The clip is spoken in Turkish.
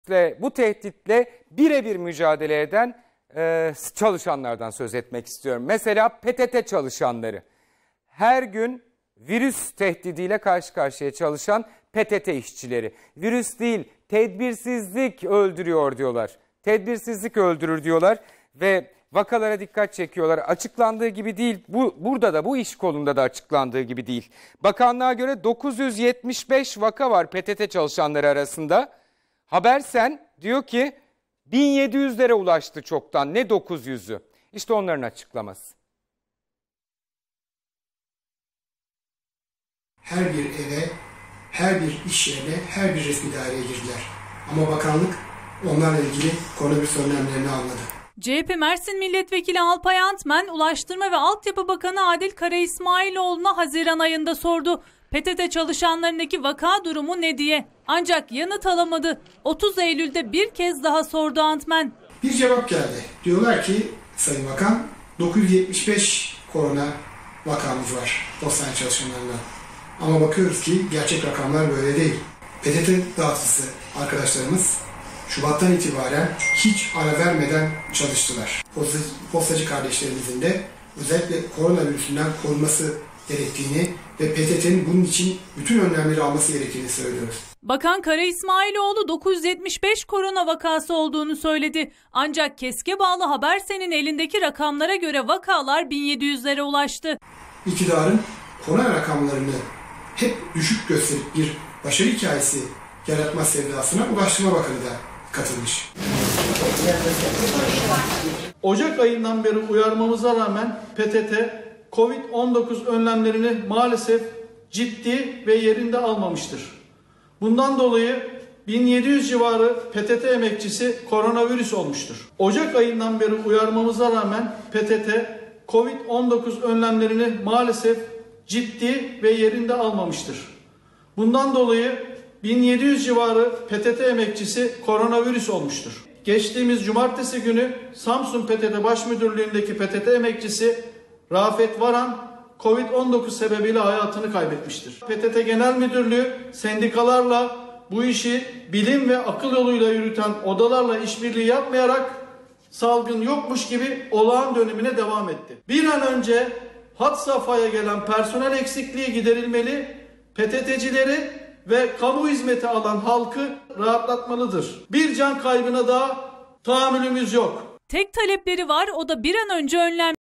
Bu tehditle birebir mücadele eden çalışanlardan söz etmek istiyorum. Mesela PTT çalışanları. Her gün virüs tehdidiyle karşı karşıya çalışan PTT işçileri. Virüs değil, tedbirsizlik öldürüyor diyorlar. Tedbirsizlik öldürür diyorlar ve vakalara dikkat çekiyorlar. Açıklandığı gibi değil, burada da bu iş kolunda da açıklandığı gibi değil. Bakanlığa göre 975 vaka var PTT çalışanları arasında. Habersen diyor ki 1700'lere ulaştı çoktan, ne 900'ü. İşte onların açıklaması. Her bir eve, her bir iş yerine, her bir resmi daireye girdiler. Ama bakanlık onlarla ilgili koronavirüs önlemlerini almadı. CHP Mersin Milletvekili Alpay Antmen, Ulaştırma ve Altyapı Bakanı Adil Karaismailoğlu'na Haziran ayında sordu. PTT çalışanlarındaki vaka durumu ne diye. Ancak yanıt alamadı. 30 Eylül'de bir kez daha sordu Antmen. Bir cevap geldi. Diyorlar ki Sayın Bakan 975 korona vakamız var postane çalışanlarında. Ama bakıyoruz ki gerçek rakamlar böyle değil. PTT dağıtıcısı arkadaşlarımız Şubat'tan itibaren hiç ara vermeden çalıştılar. Postacı kardeşlerimizin de özellikle koronavirüsünden korunması gerektiğini ve PTT'nin bunun için bütün önlemleri alması gerektiğini söylüyoruz. Bakan Karaismailoğlu 975 korona vakası olduğunu söyledi. Ancak KESK'e bağlı Habersen'in elindeki rakamlara göre vakalar 1700'lere ulaştı. İktidarın korona rakamlarını hep düşük gösterip bir başarı hikayesi yaratma sevdasına Ulaştırma Bakanı da katılmış. Ocak ayından beri uyarmamıza rağmen PTT, Covid-19 önlemlerini maalesef ciddi ve yerinde almamıştır. Bundan dolayı 1700 civarı PTT emekçisi koronavirüs olmuştur. Ocak ayından beri uyarmamıza rağmen PTT, Covid-19 önlemlerini maalesef ciddi ve yerinde almamıştır. Bundan dolayı 1700 civarı PTT emekçisi koronavirüs olmuştur. Geçtiğimiz cumartesi günü Samsun PTT Baş Müdürlüğü'ndeki PTT emekçisi Rafet Varan Covid-19 sebebiyle hayatını kaybetmiştir. PTT Genel Müdürlüğü sendikalarla bu işi bilim ve akıl yoluyla yürüten odalarla işbirliği yapmayarak salgın yokmuş gibi olağan dönemine devam etti. Bir an önce had safhaya gelen personel eksikliği giderilmeli, PTT'cileri ve kamu hizmeti alan halkı rahatlatmalıdır. Bir can kaybına da tahammülümüz yok. Tek talepleri var, o da bir an önce önlem.